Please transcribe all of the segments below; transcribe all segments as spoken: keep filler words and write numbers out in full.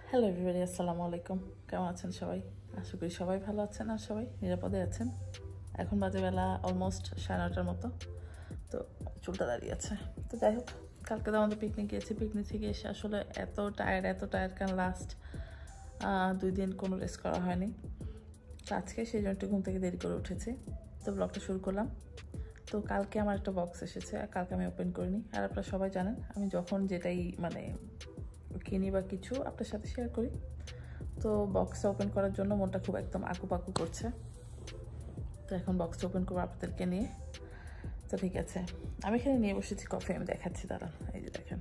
Hello everybody, আসসালামু আলাইকুম। কেমন আছেন সবাই? আশা করি সবাই ভালো আছেন আর সবাই নিরাপদে আছেন। এখন বাজে বেলা অলমোস্ট সাড়ে নটার মতো। তো চুলটা দাঁড়িয়ে আছে। তো যাই হোক, কালকে তো আমাদের পিকনিক গিয়েছি। পিকনিক থেকে এসে আসলে এত টায়ার্ড এত টায়ার্ড কারণ লাস্ট দুই দিন কোনো রেস্ট করা হয়নি। তো আজকে সেই জন্য একটু ঘুম থেকে দেরি করে উঠেছি। তো ব্লগটা শুরু করলাম। তো কালকে আমার একটা বক্স এসেছে, কালকে আমি ওপেন করিনি। আর আপনারা সবাই জানেন আমি যখন যেটাই মানে কিনি বা কিছু আপনার সাথে শেয়ার করি। তো বক্সটা ওপেন করার জন্য মনটা খুব একদম আকুপাকু করছে। তো এখন বক্সটা ওপেন করবো আপনাদেরকে নিয়ে। তো ঠিক আছে, আমি এখানে নিয়ে বসেছি কফি। আমি দেখাচ্ছি, দাঁড়ান। এই যে দেখেন,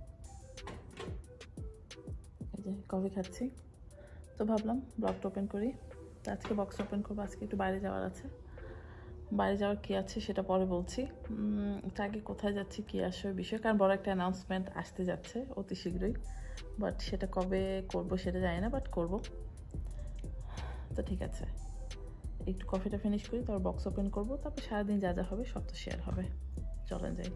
এই যে কফি খাচ্ছি। তো ভাবলাম ব্লগটা ওপেন করি। তো আজকে বক্স ওপেন করবো। আজকে একটু বাইরে যাওয়ার আছে। বাইরে যাওয়ার কী আছে সেটা পরে বলছি। তার আগে কোথায় যাচ্ছি কী আসবে বিষয়, কারণ বড় একটা অ্যানাউন্সমেন্ট আসতে যাচ্ছে অতি শীঘ্রই। বাট সেটা কবে করব সেটা জানি না, বাট করব। তো ঠিক আছে, একটু কফিটা ফিনিশ করি, তারপর বক্স ওপেন করবো। তারপর সারাদিন যা যা হবে সব তো শেয়ার হবে। চলেন যাই।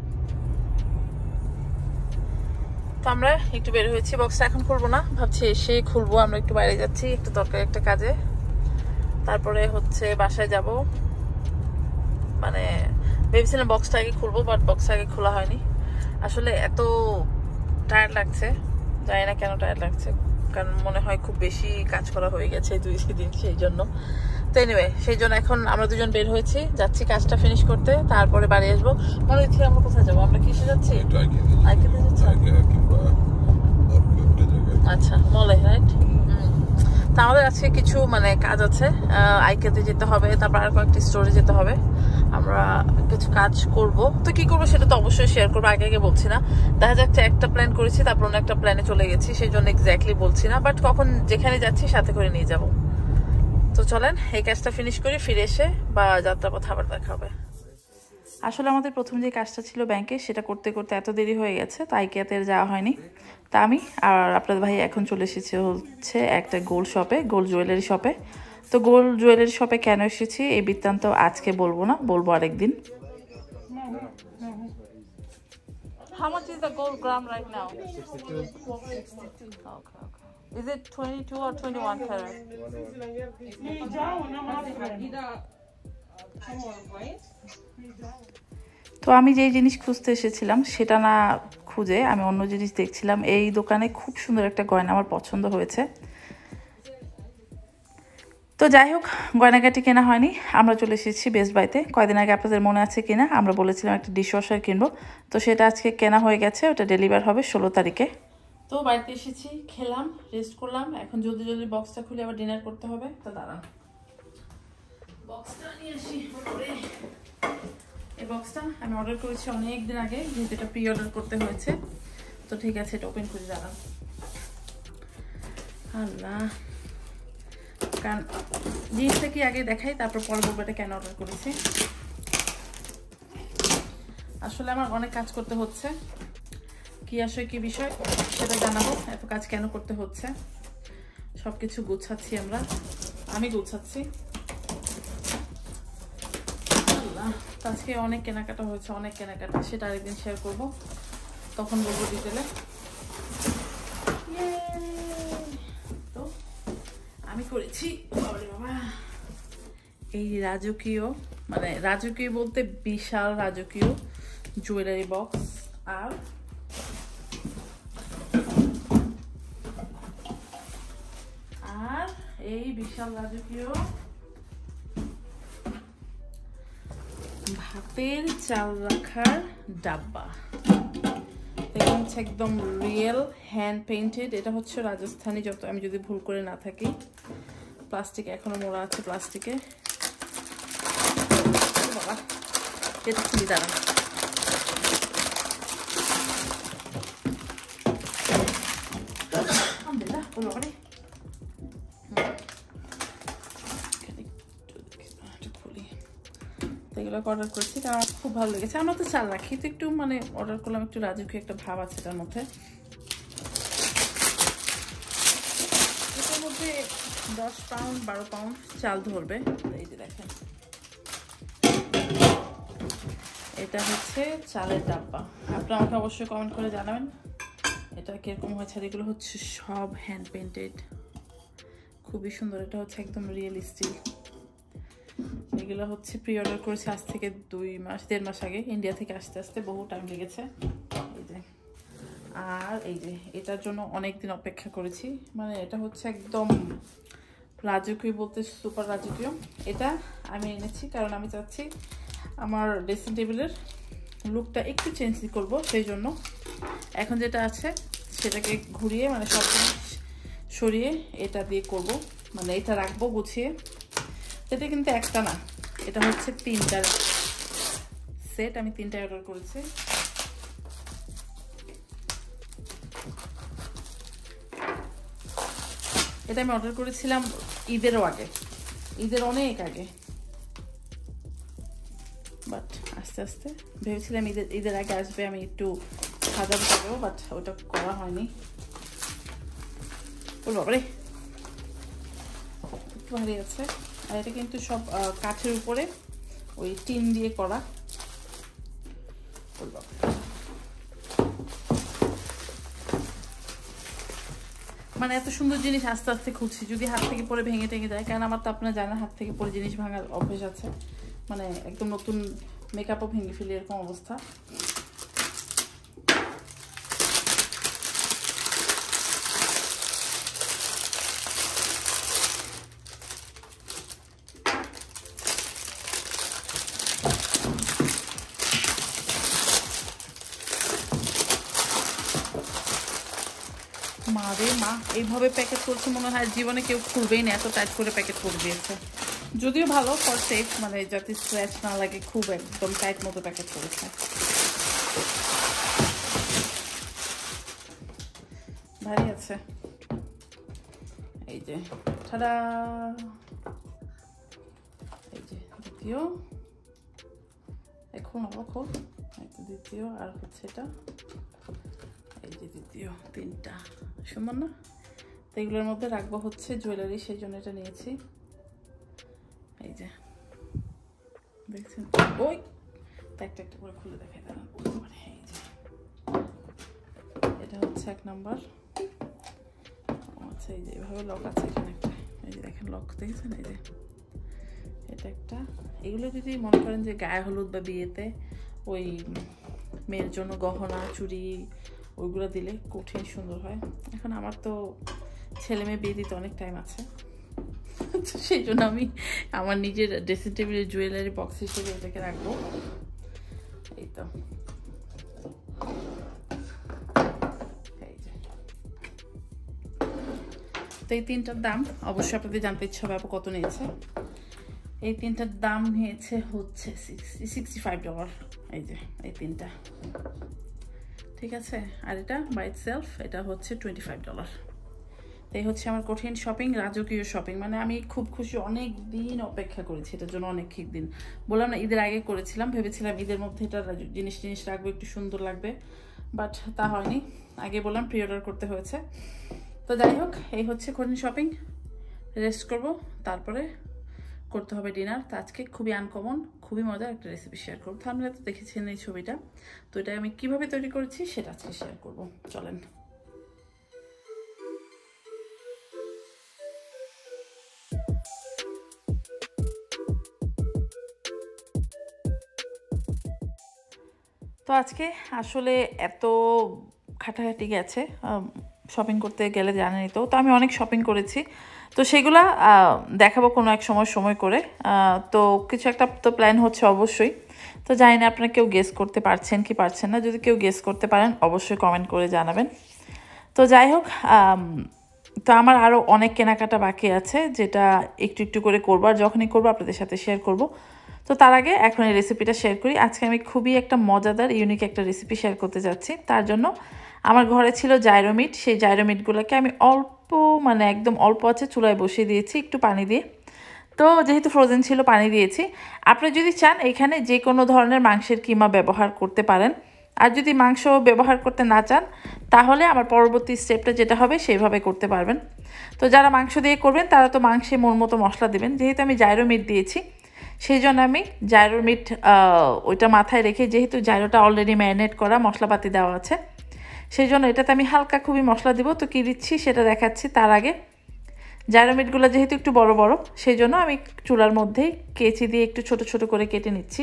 তো আমরা একটু বের হয়েছি, বক্সটা এখন খুলবো না, ভাবছি এসে খুলবো। আমরা একটু বাইরে যাচ্ছি, একটু দরকার একটা কাজে। তারপরে হচ্ছে বাসায় যাব। মানে ভেবেছিলাম বক্সটা আগে খুলবো, বাট বক্সটা আগে খোলা হয়নি। আসলে এত টায়ার্ড লাগছে, জানি না কেন টায়ার্ড লাগছে, কারণ মনে হয় খুব বেশি কাজ করা হয়ে গেছে দুই দিন, সেই জন্য। তো এনিওয়ে, সেই জন্য এখন আমরা দুজন বের হয়েছি, যাচ্ছি কাজটা ফিনিশ করতে, তারপরে বাড়ি আসবো। মনে হচ্ছে আমরা কোথায় যাবো? আমরা কিসে যাচ্ছি? আচ্ছা, মলে, রাইট। তা আমাদের আজকে কিছু মানে কাজ আছে, আইকেতে যেতে হবে, তারপর আর কয়েকটি স্টোরে যেতে হবে। আমরা কিছু কাজ করব। তো কি করবো সেটা তো অবশ্যই শেয়ার করবো, আগে আগে বলছি না। দেখা যাচ্ছে একটা প্ল্যান করেছি, তারপর অন্য একটা প্ল্যানে চলে গেছি, সেই জন্য এক্স্যাক্টলি বলছি না। বাট কখন যেখানে যাচ্ছি সাথে করে নিয়ে যাব। তো চলেন এই কাজটা ফিনিশ করি, ফিরে এসে বা যাত্রাপথ আবার দেখা হবে। আসলে আমাদের প্রথম যে কাজটা ছিল ব্যাংকে, সেটা করতে করতে এত দেরি হয়ে গেছে, তো আইকিয়াতে যাওয়া হয়নি। তা আমি আর আপনাদের ভাই এখন চলে এসেছি হচ্ছে একটা গোল্ড শপে, গোল্ড জুয়েলারি শপে। তো গোল্ড জুয়েলারি শপে কেন এসেছি এই বৃত্তান্ত আজকে বলবো না, বলবো আরেকদিন। How much is the gold gram right now? sixty-two. Okay, okay. Is it twenty-two or twenty-one carat? তো আমি যেই জিনিস খুঁজতে এসেছিলাম সেটা না খুঁজে আমি অন্য জিনিস দেখছিলাম। এই দোকানে খুব সুন্দর একটা গয়না আমার পছন্দ হয়েছে। তো যাই হোক, গয়নাগাটি কেনা হয়নি, আমরা চলে এসেছি বেস্ট বাইতে। কয়দিন আগে আপনাদের মনে আছে কিনা আমরা বলেছিলাম একটা ডিশওয়াশার কিনবো, তো সেটা আজকে কেনা হয়ে গেছে। ওটা ডেলিভার হবে ষোলো তারিখে। তো বাড়িতে এসেছি, খেলাম, রেস্ট করলাম। এখন জলদি জলদি বক্সটা খুলে আবার ডিনার করতে হবে। তো দাঁড়ান, বক্সটা নিয়ে আসি। এই বক্সটা আমি অর্ডার করেছি অনেক দিন আগে, যেহেতু এটা প্রি অর্ডার করতে হয়েছে। তো ঠিক আছে, এটা ওপেন করে দাঁড়ান। আল্লাহ, কারণ জিনিসটা কি আগে দেখাই, তারপর পরে বলবো এটা কেন অর্ডার করেছি। আসলে আমার অনেক কাজ করতে হচ্ছে, কি আসলে কি বিষয় সেটা জানাবো। এত কাজ কেন করতে হচ্ছে, সবকিছু গুছাচ্ছি আমরা, আমি গুছাচ্ছি। আল্লাহ, আজকে অনেক কেনাকাটা হয়েছে, অনেক কেনাকাটা, সেটা আরেকদিন শেয়ার করবো, তখন বলবো ডিটেলে। তো আমি করেছি বাবা এই রাজকীয়, মানে রাজকীয় বলতে বিশাল রাজকীয় জুয়েলারি বক্স। আর আর এই বিশাল রাজকীয় ভাতের চাল রাখার ডাব্বা। এটা হচ্ছে একদম রিয়েল হ্যান্ড পেইন্টেড। এটা হচ্ছে রাজস্থানী, যত আমি যদি ভুল করে না থাকি। প্লাস্টিক এখনো মোড়া আছে প্লাস্টিকে। বাবা, এটা খুবই দারুণ। এগুলো অর্ডার করছি, কারণ খুব ভালো লেগেছে। আমরা তো চাল রাখি, তো একটু মানে অর্ডার করলাম, একটু রাজকীয় একটা ভাব আছে এটার মধ্যে। এটার মধ্যে দশ পাউন্ড বারো পাউন্ড চাল ধরবে। এই যে দেখেন, এটা হচ্ছে চালের ডাব্বা। আপনারা আমাকে অবশ্যই কমেন্ট করে জানাবেন এটা কিরকম হয়েছে, আর এগুলো হচ্ছে সব হ্যান্ড পেন্টেড, খুবই সুন্দর। এটা হচ্ছে একদম রিয়েলিস্টিক। এগুলো হচ্ছে প্রি অর্ডার করেছে আজ থেকে দুই মাস দেড় মাস আগে, ইন্ডিয়া থেকে আসতে আসতে বহু টাইম লেগেছে। এই যে, আর এই যে এটার জন্য অনেক দিন অপেক্ষা করেছি, মানে এটা হচ্ছে একদম রাজকীয় বলতে সুপার রাজকীয়। এটা আমি এনেছি কারণ আমি চাচ্ছি আমার ড্রেসিং টেবিলের লুকটা একটু চেঞ্জ করব, সেই জন্য এখন যেটা আছে সেটাকে ঘুরিয়ে মানে সব জিনিস সরিয়ে এটা দিয়ে করব, মানে এটা রাখবো গুছিয়ে। এটা কিন্তু একটা না, এটা হচ্ছে তিনটার সেট, আমি তিনটা অর্ডার করেছি। এটা আমি অর্ডার করেছিলাম ঈদেরও আগে, ঈদের অনেক আগে, বাট আস্তে আস্তে ভেবেছিলাম ঈদের ঈদের আগে আসবে, আমি একটু সাজাতে পারবো, বাট ওটা করা হয়নি। ও বাবারে, একটু ভারী আছে। আর এটা কিন্তু সব কাঠের উপরে ওই টিন দিয়ে করা। মানে এত সুন্দর জিনিস আস্তে আস্তে খুঁজছি, যদি হাত থেকে পরে ভেঙে টেঙে যায়, কারণ আমার তো আপনারা জানেন হাত থেকে পরে জিনিস ভাঙার অভ্যেস আছে, মানে একদম নতুন মেকআপও ভেঙে ফেলি এরকম অবস্থা। মা রে মা, এইভাবে প্যাকেট করছে মনে হয় জীবনে কেউ খুলবেই না, এত টাইট করে প্যাকেট করে দিয়েছে। যদিও ভালো ফর সেফ, মানে যাতে স্ক্র্যাচ না লাগে, খুব একদম টাইট মতো প্যাকেট করেছে। ভারী আছে। এই যে ঠাডা, এই যে দ্বিতীয়, এখন অবকল দ্বিতীয়, আর হচ্ছে এটা এই যে দ্বিতীয়, তিনটা সুন্দর না? তো এগুলোর মধ্যে রাখবো হচ্ছে জুয়েলারি, সেই জন্য এটা নিয়েছি। এই যে দেখছেন, ওই একটা একটা করে খুলে দেখাই দাঁড়ান। এই যে এটা হচ্ছে এক নাম্বার। আচ্ছা, এই যে এভাবে লক আছে এখানে একটা, এই যে দেখেন লক দেখেছেন, এই যে এটা একটা। এগুলো যদি মনে করেন যে গায়ে হলুদ বা বিয়েতে ওই মেয়ের জন্য গহনা চুড়ি ওইগুলো দিলে কঠিন সুন্দর হয়। এখন আমার তো ছেলে মেয়ে বিয়ে দিতে অনেক টাইম আছে, তো সেই জন্য আমি আমার নিজের ড্রেসিং টেবিলের জুয়েলারি বক্স হিসেবে এটাকে রাখবো। এই তো এই যে, তো এই তিনটার দাম অবশ্যই আপনাদের জানতে ইচ্ছা হবে আপু কত নিয়েছে। এই তিনটার দাম নিয়েছে হচ্ছে সিক্সটি সিক্সটি ফাইভ ডলার। এই যে এই তিনটা, ঠিক আছে। আর এটা বাই ইটসেলফ এটা হচ্ছে টোয়েন্টি ফাইভ ডলার। এই হচ্ছে আমার কঠিন শপিং, রাজকীয় শপিং। মানে আমি খুব খুশি, অনেক দিন অপেক্ষা করেছি এটার জন্য, অনেক দিন। বললাম না ঈদের আগে করেছিলাম, ভেবেছিলাম ঈদের মধ্যে এটা জিনিস জিনিস রাখবো, একটু সুন্দর লাগবে, বাট তা হয়নি। আগে বললাম প্রি অর্ডার করতে হয়েছে। তো যাই হোক, এই হচ্ছে কঠিন শপিং। রেস্ট করব, তারপরে করতে হবে ডিনার। তো আজকে খুবই আনকমন, খুবই মজার একটা রেসিপি শেয়ার করবো। আপনারা তো দেখেছেন এই ছবিটা, তো এটা আমি কিভাবে তৈরি করেছি সেটা আজকে শেয়ার করব। চলেন। তো আজকে আসলে এত খাটাখাটি গেছে, শপিং করতে গেলে জানেনই তো, তো আমি অনেক শপিং করেছি, তো সেগুলা দেখাবো কোনো এক সময় সময় করে। তো কিছু একটা তো প্ল্যান হচ্ছে অবশ্যই। তো জানি না আপনারা কেউ গেস করতে পারছেন কি পারছেন না, যদি কেউ গেস করতে পারেন অবশ্যই কমেন্ট করে জানাবেন। তো যাই হোক, তো আমার আরও অনেক কেনাকাটা বাকি আছে, যেটা একটু একটু করে করবো, আর যখনই করবো আপনাদের সাথে শেয়ার করব। তো তার আগে এখন এই রেসিপিটা শেয়ার করি। আজকে আমি খুবই একটা মজাদার ইউনিক একটা রেসিপি শেয়ার করতে যাচ্ছি। তার জন্য আমার ঘরে ছিল জাইরো মিট, সেই জাইরো মিটগুলোকে আমি অল্প, মানে একদম অল্প আছে চুলায় বসিয়ে দিয়েছি একটু পানি দিয়ে। তো যেহেতু ফ্রোজেন ছিল পানি দিয়েছি। আপনি যদি চান এখানে যে কোনো ধরনের মাংসের কিমা ব্যবহার করতে পারেন, আর যদি মাংস ব্যবহার করতে না চান তাহলে আমার পরবর্তী স্টেপটা যেটা হবে সেইভাবে করতে পারবেন। তো যারা মাংস দিয়ে করবেন তারা তো মাংসে মন মতো মশলা দেবেন, যেহেতু আমি জাইরো মিট দিয়েছি সেই জন্য আমি জাইরো মিট ওইটা মাথায় রেখে, যেহেতু জাইরোটা অলরেডি ম্যারিনেট করা মশলাপাতি দেওয়া আছে, সেই জন্য এটাতে আমি হালকা খুবই মশলা দিব। তো কী দিচ্ছি সেটা দেখাচ্ছি। তার আগে জায়রো মিটগুলো যেহেতু একটু বড় বড়, সেই জন্য আমি চুলার মধ্যেই কেচি দিয়ে একটু ছোট ছোট করে কেটে নিচ্ছি।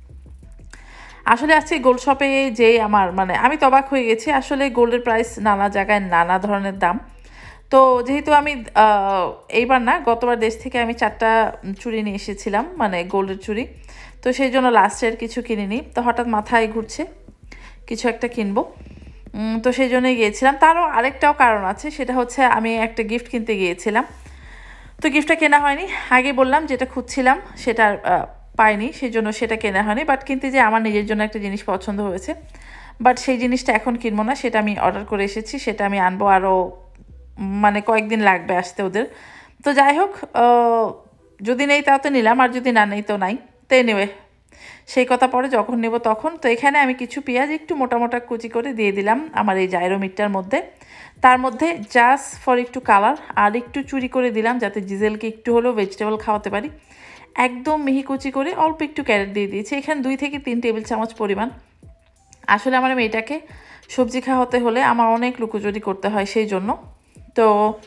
আসলে আজকে গোল্ড শপে যে আমার মানে আমি তো অবাক হয়ে গেছি। আসলে গোল্ডের প্রাইস নানা জায়গায় নানা ধরনের দাম। তো যেহেতু আমি এইবার না গতবার দেশ থেকে আমি চারটা চুড়ি নিয়ে এসেছিলাম, মানে গোল্ডের চুড়ি। তো সেই জন্য লাস্টের কিছু কিনিনি। তো হঠাৎ মাথায় ঘুরছে কিছু একটা কিনবো, তো সেই জন্যই গিয়েছিলাম। তারও আরেকটাও কারণ আছে, সেটা হচ্ছে আমি একটা গিফট কিনতে গিয়েছিলাম। তো গিফটটা কেনা হয়নি, আগে বললাম যেটা খুঁজছিলাম সেটা পাইনি, সেই জন্য সেটা কেনা হয়নি। বাট কিনতে যে আমার নিজের জন্য একটা জিনিস পছন্দ হয়েছে, বাট সেই জিনিসটা এখন কিনবো না, সেটা আমি অর্ডার করে এসেছি। সেটা আমি আনবো, আরও মানে কয়েকদিন লাগবে আসতে ওদের। তো যাই হোক, যদি নেই তাও তো নিলাম, আর যদি না নেই তো নাই। তো এনিওয়ে সেই কথা পরে যখন নেব তখন। তো এখানে আমি কিছু পেঁয়াজ একটু মোটা মোটা কুচি করে দিয়ে দিলাম আমার এই জায়রো মিটটার মধ্যে। তার মধ্যে জাস্ট ফর একটু কালার আর একটু চুরি করে দিলাম, যাতে জিজেলকে একটু হলেও ভেজিটেবল খাওয়াতে পারি। একদম মিহি কুচি করে অল্প একটু ক্যারেট দিয়ে দিয়েছি, এখানে দুই থেকে তিন টেবিল চামচ পরিমাণ। আসলে আমার মেয়েটাকে সবজি খাওয়াতে হলে আমার অনেক লুকোচুরি করতে হয়, সেই জন্য তো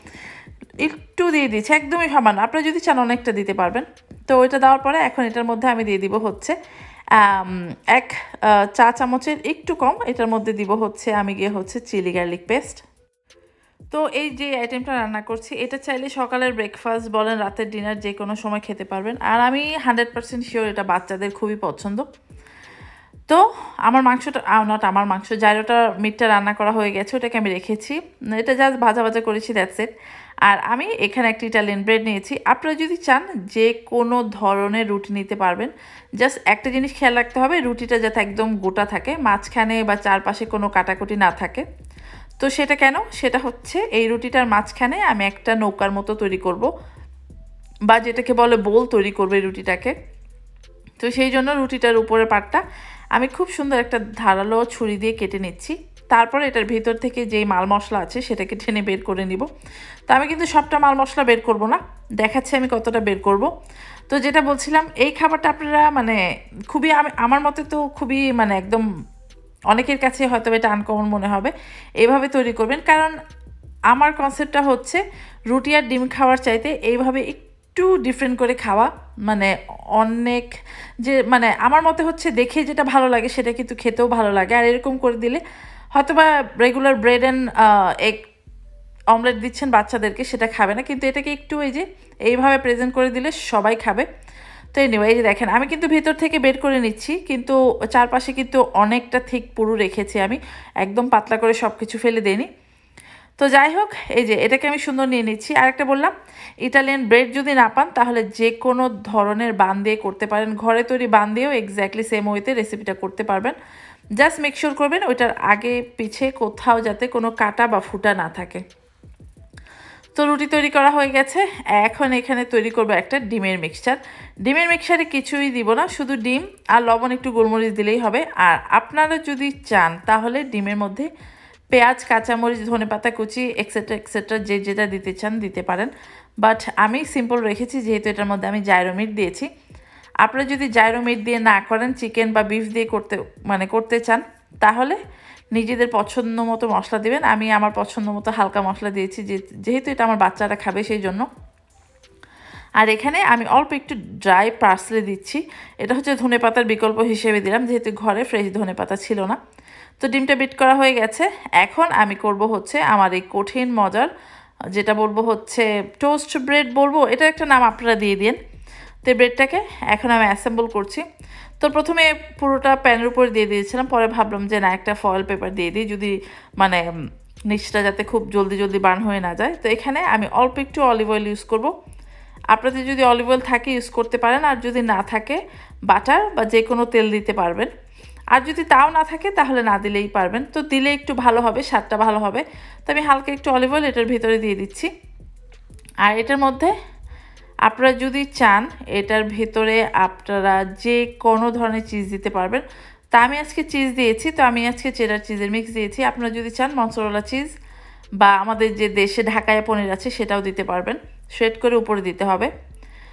একটু দিয়ে দিয়েছি, একদমই সামান্য। আপনারা যদি চান অনেকটা দিতে পারবেন। তো ওইটা দেওয়ার পরে এখন এটার মধ্যে আমি দিয়ে দিব হচ্ছে এক চা চামচের একটু কম, এটার মধ্যে দিব হচ্ছে আমি গিয়ে হচ্ছে চিলি গার্লিক পেস্ট। তো এই যে আইটেমটা রান্না করছি, এটা চাইলে সকালের ব্রেকফাস্ট বলেন রাতের ডিনার যে কোনো সময় খেতে পারবেন। আর আমি হান্ড্রেড পার্সেন্ট শিওর এটা বাচ্চাদের খুবই পছন্দ। তো আমার মাংসটা নট আমার মাংস জায়রোটা মিটটা রান্না করা হয়ে গেছে, ওটাকে আমি রেখেছি। এটা জাস্ট ভাজা ভাজা করেছি, দ্যাটস ইট। আর আমি এখানে একটা ইটালিয়ান ব্রেড নিয়েছি। আপনারা যদি চান যে কোনো ধরনের রুটি নিতে পারবেন, জাস্ট একটা জিনিস খেয়াল রাখতে হবে, রুটিটা যাতে একদম গোটা থাকে, মাঝখানে বা চারপাশে কোনো কাটাকুটি না থাকে। তো সেটা কেন, সেটা হচ্ছে এই রুটিটার মাঝখানে আমি একটা নৌকার মতো তৈরি করব, বা যেটাকে বলে বোল তৈরি করবো এই রুটিটাকে। তো সেই জন্য রুটিটার উপরের পাটটা আমি খুব সুন্দর একটা ধারালো ছুরি দিয়ে কেটে নিচ্ছি। তারপরে এটার ভিতর থেকে যেই মাল মশলা আছে সেটাকে টেনে বের করে নিব। তো আমি কিন্তু সবটা মাল মশলা বের করব না, দেখাচ্ছি আমি কতটা বের করব। তো যেটা বলছিলাম, এই খাবারটা আপনারা মানে খুবই আমি আমার মতে তো খুবই মানে একদম অনেকের কাছে হয়তো এটা আনকমন মনে হবে, এইভাবে তৈরি করবেন। কারণ আমার কনসেপ্টটা হচ্ছে রুটি আর ডিম খাওয়ার চাইতে এইভাবে একটু ডিফারেন্ট করে খাওয়া, মানে অনেক যে মানে আমার মতে হচ্ছে দেখে যেটা ভালো লাগে সেটা কিন্তু খেতেও ভালো লাগে। আর এরকম করে দিলে হয়তো বা regular bread and egg omelette দিচ্ছেন বাচ্চাদেরকে, সেটা খাবে না, কিন্তু এটাকে একটু এই যে এইভাবে প্রেজেন্ট করে দিলে সবাই খাবে। তো এনিওয়ে এই যে দেখেন আমি কিন্তু ভেতর থেকে বের করে নিচ্ছি, কিন্তু চারপাশে কিন্তু অনেকটা থিক পুরু রেখেছি, আমি একদম পাতলা করে সব কিছু ফেলে দিইনি। তো যাই হোক, এই যে এটাকে আমি সুন্দর নিয়ে নিচ্ছি। আরেকটা বললাম, ইটালিয়ান ব্রেড যদি না পান তাহলে যে কোনো ধরনের বান দিয়ে করতে পারেন, ঘরে তৈরি বান দিয়েও এক্স্যাক্টলি সেম ওয়েতে রেসিপিটা করতে পারবেন। জাস্ট মেক শিওর করবেন ওইটার আগে পিছে কোথাও যাতে কোনো কাটা বা ফুটা না থাকে। তো রুটি তৈরি করা হয়ে গেছে, এখন এখানে তৈরি করবো একটা ডিমের মিক্সচার। ডিমের মিক্সচারে কিছুই দিব না, শুধু ডিম আর লবণ একটু গোলমরিচ দিলেই হবে। আর আপনারা যদি চান তাহলে ডিমের মধ্যে পেঁয়াজ, কাঁচামরিচ, ধনেপাতা কুচি এক্সেট্রা এক্সেট্রা যে যেটা দিতে চান দিতে পারেন। বাট আমি সিম্পল রেখেছি, যেহেতু এটার মধ্যে আমি জায়রো মিট দিয়েছি। আপনারা যদি জায়রো মিট দিয়ে না করেন, চিকেন বা বিফ দিয়ে করতে মানে করতে চান, তাহলে নিজেদের পছন্দ মতো মশলা দেবেন। আমি আমার পছন্দ মতো হালকা মশলা দিয়েছি, যেহেতু এটা আমার বাচ্চারা খাবে সেই জন্য। আর এখানে আমি অল্প একটু ড্রাই পার্সলে দিচ্ছি, এটা হচ্ছে ধনেপাতার বিকল্প হিসেবে দিলাম, যেহেতু ঘরে ফ্রেশ ধনেপাতা ছিল না। তো ডিমটা বিট করা হয়ে গেছে, এখন আমি করব হচ্ছে আমার এই কঠিন মজার যেটা বলবো হচ্ছে টোস্ট ব্রেড বলবো, এটা একটা নাম আপনারা দিয়ে দিন। তো ব্রেডটাকে এখন আমি অ্যাসেম্বল করছি। তো প্রথমে পুরোটা প্যানের উপর দিয়ে দিয়েছিলাম, পরে ভাবলাম যে না একটা ফয়েল পেপার দিয়ে দিই, যদি মানে নিচটা যাতে খুব জলদি জলদি বার্ন হয়ে না যায়। তো এখানে আমি অল্প একটু অলিভ অয়েল ইউজ করব। আপনাদের যদি অলিভ অয়েল থাকে ইউজ করতে পারেন, আর যদি না থাকে বাটার বা যে কোনো তেল দিতে পারবেন। আর যদি তাও না থাকে তাহলে না দিলেই পারবেন, তো দিলে একটু ভালো হবে, স্বাদটা ভালো হবে। তো আমি হালকা একটু অলিভ অয়েল এটার ভিতরে দিয়ে দিচ্ছি। আর এটার মধ্যে আপনারা যদি চান এটার ভেতরে আপনারা যে কোনো ধরনের চিজ দিতে পারবেন। তা আমি আজকে চিজ দিয়েছি, তো আমি আজকে চেডার চিজের মিক্স দিয়েছি। আপনারা যদি চান মসুরলা চিজ বা আমাদের যে দেশে ঢাকায় পনির আছে সেটাও দিতে পারবেন, শ্রেড করে উপরে দিতে হবে।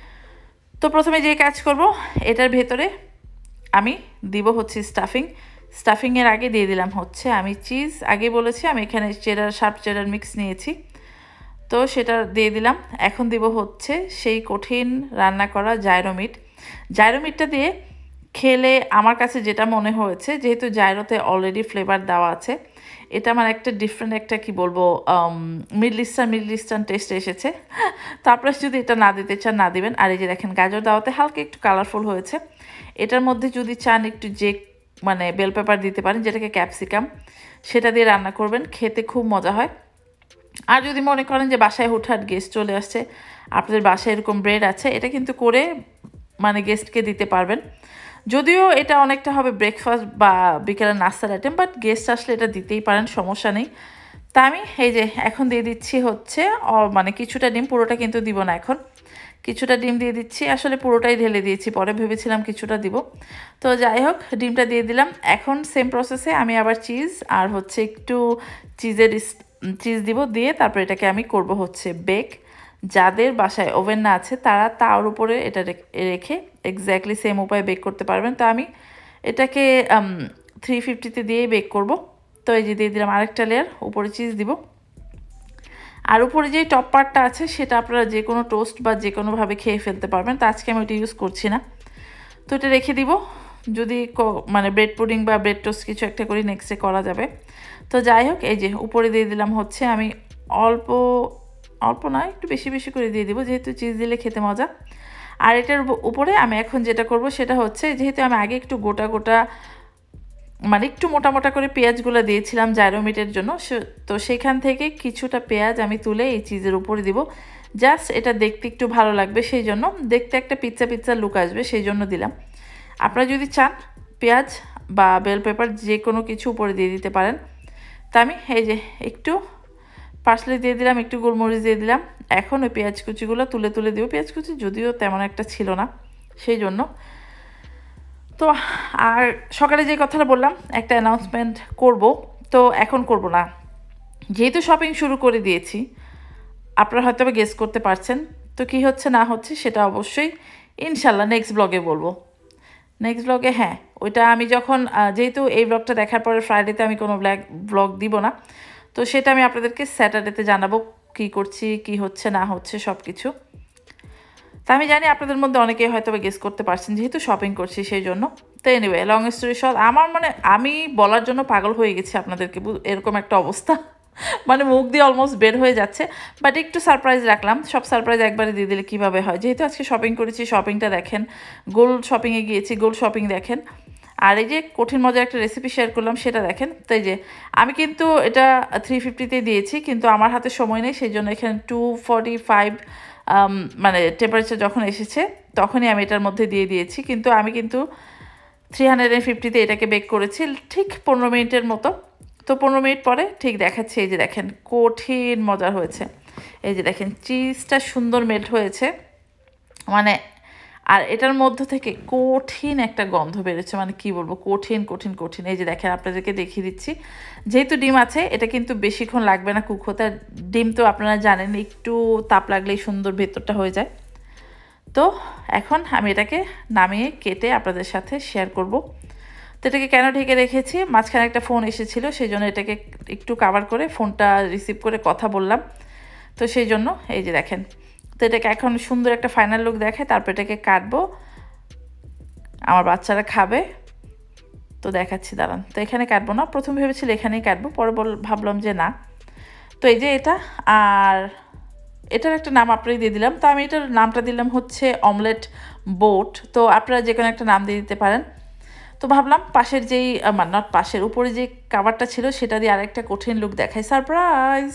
তো প্রথমে যে কাজ করব, এটার ভেতরে আমি দিব হচ্ছে স্টাফিং। স্টাফিংয়ের আগে দিয়ে দিলাম হচ্ছে আমি চিজ। আগে বলেছি আমি এখানে চেডার শার্প চেডার মিক্স নিয়েছি, তো সেটা দিয়ে দিলাম। এখন দিব হচ্ছে সেই কঠিন রান্না করা জাইরো মিট। জাইরো মিটটা দিয়ে খেলে আমার কাছে যেটা মনে হয়েছে, যেহেতু জাইরোতে অলরেডি ফ্লেভার দেওয়া আছে, এটা আমার একটা ডিফারেন্ট একটা কি বলবো middle eastern middle eastern taste এসেছে। তো আপনারা যদি এটা না দিতে চান না দিবেন। আর এই যে দেখেন গাজর দেওয়াতে হালকা একটু কালারফুল হয়েছে। এটার মধ্যে যদি চান একটু যে মানে বেল পেপার দিতে পারেন, যেটাকে ক্যাপসিকাম, সেটা দিয়ে রান্না করবেন, খেতে খুব মজা হয়। আর যদি মনে করেন যে বাসায় হুটহাট গেস্ট চলে আসছে, আপনাদের বাসায় এরকম ব্রেড আছে, এটা কিন্তু করে মানে গেস্টকে দিতে পারবেন। যদিও এটা অনেকটা হবে ব্রেকফাস্ট বা বিকেলের নাস্তার আইটেম, বাট গেস্ট আসলে এটা দিতেই পারেন, সমস্যা নেই। তা আমি এই যে এখন দিয়ে দিচ্ছি হচ্ছে মানে কিছুটা ডিম, পুরোটা কিন্তু দিব না এখন, কিছুটা ডিম দিয়ে দিচ্ছি। আসলে পুরোটাই ঢেলে দিয়েছি, পরে ভেবেছিলাম কিছুটা দিব। তো যাই হোক, ডিমটা দিয়ে দিলাম। এখন সেম প্রসেসে আমি আবার চিজ আর হচ্ছে একটু চিজের চিজ দিব, দিয়ে তারপর এটাকে আমি করব হচ্ছে বেক। যাদের বাসায় ওভেন না আছে তারা তার উপরে এটা রেখে এক্স্যাক্টলি সেম উপায়ে বেক করতে পারবেন। তো আমি এটাকে থ্রি ফিফটিতে দিয়েই বেক করব। তো এই যে দিয়ে দিলাম আরেকটা লেয়ার, উপরে চিজ দিব। আর উপরে যে টপ পার্টটা আছে সেটা আপনারা যে কোনো টোস্ট বা যে কোনোভাবে খেয়ে ফেলতে পারবেন, তো আজকে আমি ওইটা ইউজ করছি না। তো এটা রেখে দিব, যদি মানে ব্রেড পুডিং বা ব্রেড টোস্ট কিছু একটা করি নেক্সটে করা যাবে। তো যাই হোক, এই যে উপরে দিয়ে দিলাম হচ্ছে আমি অল্প অল্প না একটু বেশি বেশি করে দিয়ে দিব, যেহেতু চিজ দিলে খেতে মজা। আর এটার উপরে আমি এখন যেটা করব সেটা হচ্ছে, যেহেতু আমি আগে একটু গোটা গোটা মানে একটু মোটা মোটা করে পেঁয়াজগুলো দিয়েছিলাম জাইরো মিটের জন্য, তো সেইখান থেকে কিছুটা পেঁয়াজ আমি তুলে এই চিজের উপরে দিব। জাস্ট এটা দেখতে একটু ভালো লাগবে, সেই জন্য দেখতে একটা পিৎজা পিৎজা লুক আসবে, সেই জন্য দিলাম। আপনারা যদি চান পেঁয়াজ বা বেল পেপার যে কোনো কিছু উপরে দিয়ে দিতে পারেন। তা আমি এই যে একটু পার্সলি দিয়ে দিলাম, একটু গোলমরিচ দিয়ে দিলাম। এখন ওই পেঁয়াজ কুচিগুলো তুলে তুলে দিব, পেঁয়াজ কুচি যদিও তেমন একটা ছিল না সেই জন্য। তো আর সকালে যে কথাটা বললাম একটা অ্যানাউন্সমেন্ট করব, তো এখন করব না, যেহেতু শপিং শুরু করে দিয়েছি। আপনারা হয়তো বা গেস করতে পারছেন, তো কি হচ্ছে না হচ্ছে সেটা অবশ্যই ইনশাল্লাহ নেক্সট ব্লগে বলবো। নেক্সট ব্লগে হ্যাঁ, ওইটা আমি যখন যেহেতু এই ব্লগটা দেখার পরে ফ্রাইডেতে আমি কোনো ব্লগ ব্লগ দিব না, তো সেটা আমি আপনাদেরকে স্যাটারডেতে জানাবো কি করছি কি হচ্ছে না হচ্ছে সব কিছু। তা আমি জানি আপনাদের মধ্যে অনেকেই হয়তো গেস করতে পারছেন, যেহেতু শপিং করছি সেই জন্য। তো এনিওয়ে, লং স্টোরি শর্ট, আমার মানে আমি বলার জন্য পাগল হয়ে গেছি আপনাদেরকে, এরকম একটা অবস্থা, মানে মুখ দিয়ে অলমোস্ট বের হয়ে যাচ্ছে। বাট একটু সারপ্রাইজ রাখলাম, সব সারপ্রাইজ একবারে দিয়ে দিলে কীভাবে হয়। যেহেতু আজকে শপিং করেছি, শপিংটা দেখেন, গোল্ড শপিংয়ে গিয়েছি, গোল্ড শপিং দেখেন। আর এই যে কঠিন মজার একটা রেসিপি শেয়ার করলাম সেটা দেখেন। তো এই যে আমি কিন্তু এটা থ্রি ফিফটিতে দিয়েছি, কিন্তু আমার হাতে সময় নেই, সেই জন্য এখানে টু ফর্টি ফাইভ মানে টেম্পারেচার যখন এসেছে তখনই আমি এটার মধ্যে দিয়ে দিয়েছি। কিন্তু আমি কিন্তু থ্রি হান্ড্রেড অ্যান্ড ফিফটিতে এটাকে বেক করেছি ঠিক পনেরো মিনিটের মতো। তো পনেরো মিনিট পরে ঠিক দেখাচ্ছি, এই যে দেখেন কঠিন মজার হয়েছে। এই যে দেখেন চিজটা সুন্দর মেল্ট হয়েছে, মানে আর এটার মধ্যে থেকে কঠিন একটা গন্ধ বেরোচ্ছে, মানে কি বলবো, কঠিন কঠিন কঠিন। এই যে দেখেন আপনাদেরকে দেখিয়ে দিচ্ছি, যেহেতু ডিম আছে এটা কিন্তু বেশিক্ষণ লাগবে না কুক হতে। ডিম তো আপনারা জানেন একটু তাপ লাগলেই সুন্দর ভেতরটা হয়ে যায়। তো এখন আমি এটাকে নামিয়ে কেটে আপনাদের সাথে শেয়ার করব। তো এটাকে কেন ঢেকে রেখেছি, মাঝখানে একটা ফোন এসেছিলো, সেই জন্য এটাকে একটু কাভার করে ফোনটা রিসিভ করে কথা বললাম, তো সেই জন্য এই যে দেখেন। তো এটাকে এখন সুন্দর একটা ফাইনাল লুক দেখায়, তারপর এটাকে কাটবো, আমার বাচ্চারা খাবে। তো দেখাচ্ছি দাঁড়ান। তো এখানে কাটবো না, প্রথম ভেবেছিল এখানেই কাটবো, পরে বল ভাবলাম যে না। তো এই যে এটা, আর এটার একটা নাম আপনারই দিয়ে দিলাম। তো আমি এটার নামটা দিলাম হচ্ছে অমলেট বোট, তো আপনারা যে কোনো একটা নাম দিয়ে দিতে পারেন। তো ভাবলাম পাশের যেই মানে নট পাশের, উপরে যে কাভারটা ছিল সেটা দিয়ে আরেকটা কঠিন লুক দেখাই, সারপ্রাইজ।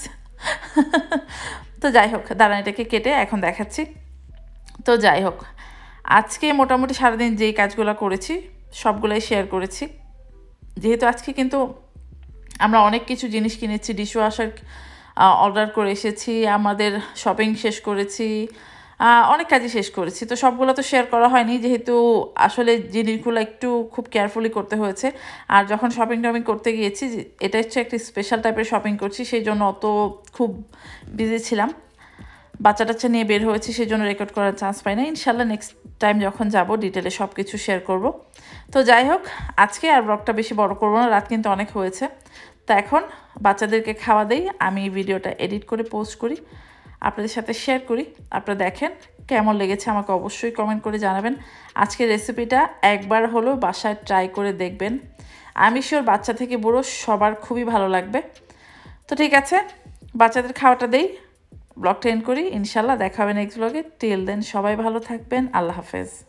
তো যাই হোক, দাঁড়ান এটাকে কেটে এখন দেখাচ্ছি। তো যাই হোক, আজকে মোটামুটি সারাদিন যেই কাজগুলো করেছি সবগুলোই শেয়ার করেছি। যেহেতু আজকে কিন্তু আমরা অনেক কিছু জিনিস কিনেছি, ডিশওয়াশার অর্ডার করে এসেছি, আমাদের শপিং শেষ করেছি, অনেক কাজই শেষ করেছি। তো সবগুলো তো শেয়ার করা হয়নি, যেহেতু আসলে জিনিসগুলো একটু খুব কেয়ারফুলি করতে হয়েছে। আর যখন শপিং টপিং করতে গিয়েছি, এটা হচ্ছে একটা স্পেশাল টাইপের শপিং করছি, সেই জন্য অত খুব বিজি ছিলাম। বাচ্চা টাচ্চা নিয়ে বের হয়েছি, সেই জন্য রেকর্ড করার চান্স পাই না। ইনশাল্লাহ নেক্সট টাইম যখন যাব ডিটেলে সব কিছু শেয়ার করব। তো যাই হোক, আজকে আর ব্লগটা বেশি বড় করব না, রাত কিন্তু অনেক হয়েছে। তো এখন বাচ্চাদেরকে খাওয়া দেই, আমি ভিডিওটা এডিট করে পোস্ট করি, আপনাদের সাথে শেয়ার করি। আপনারা দেখেন কেমন লেগেছে আমাকে অবশ্যই কমেন্ট করে জানাবেন। আজকের রেসিপিটা একবার হলেও বাসায় ট্রাই করে দেখবেন, আমি শিওর বাচ্চা থেকে বুড়ো সবার খুবই ভালো লাগবে। তো ঠিক আছে, বাচ্চাদের খাওয়াটা দেই, ব্লগটা এন্ড করি। ইনশাল্লাহ দেখা হবে নেক্সট ব্লগে। টিল দেন সবাই ভালো থাকবেন, আল্লাহ হাফেজ।